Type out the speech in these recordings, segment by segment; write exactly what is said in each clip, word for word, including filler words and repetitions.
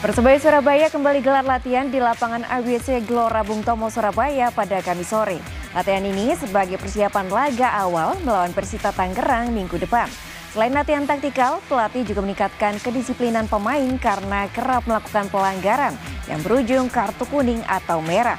Persebaya Surabaya kembali gelar latihan di lapangan A B C Gelora Bung Tomo Surabaya pada Kamis sore. Latihan ini sebagai persiapan laga awal melawan Persita Tangerang minggu depan. Selain latihan taktikal, pelatih juga meningkatkan kedisiplinan pemain karena kerap melakukan pelanggaran yang berujung kartu kuning atau merah.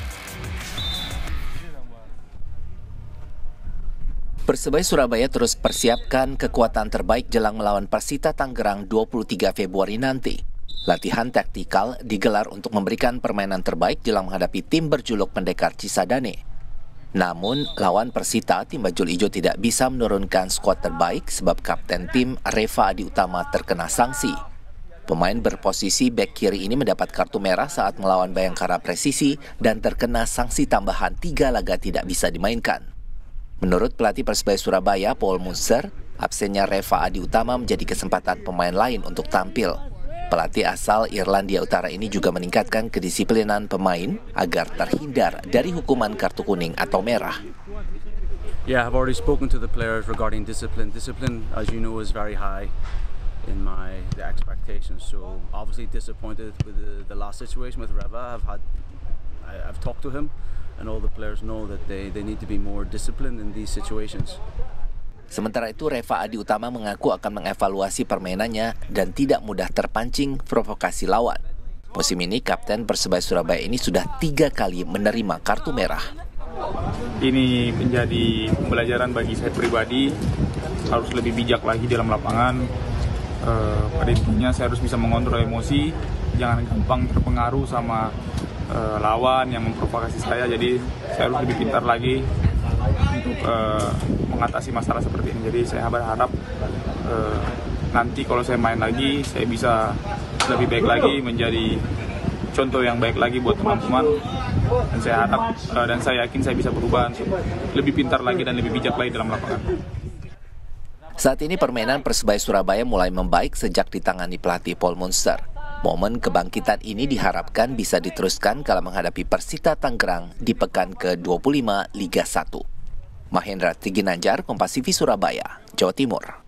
Persebaya Surabaya terus persiapkan kekuatan terbaik jelang melawan Persita Tangerang dua puluh tiga Februari nanti. Latihan taktikal digelar untuk memberikan permainan terbaik jelang menghadapi tim berjuluk Pendekar Cisadane. Namun, lawan Persita, tim Bajul Ijo tidak bisa menurunkan skuad terbaik sebab kapten tim Reva Adi Utama terkena sanksi. Pemain berposisi bek kiri ini mendapat kartu merah saat melawan Bayangkara Presisi dan terkena sanksi tambahan tiga laga tidak bisa dimainkan. Menurut pelatih Persebaya Surabaya, Paul Munzer, absennya Reva Adi Utama menjadi kesempatan pemain lain untuk tampil. Pelatih asal Irlandia Utara ini juga meningkatkan kedisiplinan pemain agar terhindar dari hukuman kartu kuning atau merah. Yeah, I've already spoken to the players regarding discipline. Discipline, as you know, is very high in my the expectations. So obviously disappointed with the, the last situation with Reva. I've had, I, I've talked to him, and all the players know that they they need to be more disciplined in these situations. Sementara itu, Reva Adi Utama mengaku akan mengevaluasi permainannya dan tidak mudah terpancing provokasi lawan. Musim ini, Kapten Persebaya Surabaya ini sudah tiga kali menerima kartu merah. Ini menjadi pembelajaran bagi saya pribadi, harus lebih bijak lagi dalam lapangan. E, pada intinya saya harus bisa mengontrol emosi, jangan gampang terpengaruh sama e, lawan yang memprovokasi saya. Jadi saya harus lebih pintar lagi untuk uh, mengatasi masalah seperti ini. Jadi saya berharap uh, nanti kalau saya main lagi, saya bisa lebih baik lagi, menjadi contoh yang baik lagi buat teman-teman. Dan saya harap uh, dan saya yakin saya bisa berubah untuk lebih pintar lagi dan lebih bijak lagi dalam lapangan. Saat ini permainan Persebaya Surabaya mulai membaik sejak ditangani pelatih Paul Munzer. Momen kebangkitan ini diharapkan bisa diteruskan kala menghadapi Persita Tangerang di pekan ke dua puluh lima Liga satu. Mahendra Tiginanjar, Kompas T V Surabaya, Jawa Timur.